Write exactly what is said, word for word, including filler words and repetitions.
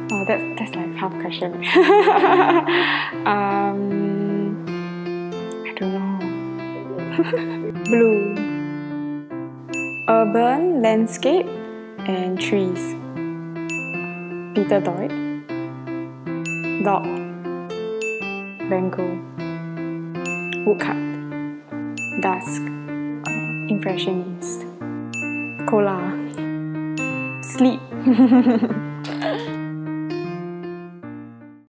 Oh, that's, that's like half question. um, I don't know. Blue. Urban landscape and trees. Peter Doig. Dog. Van Gogh. Woodcut. Dusk. Uh, impressionist. Cola. Sleep.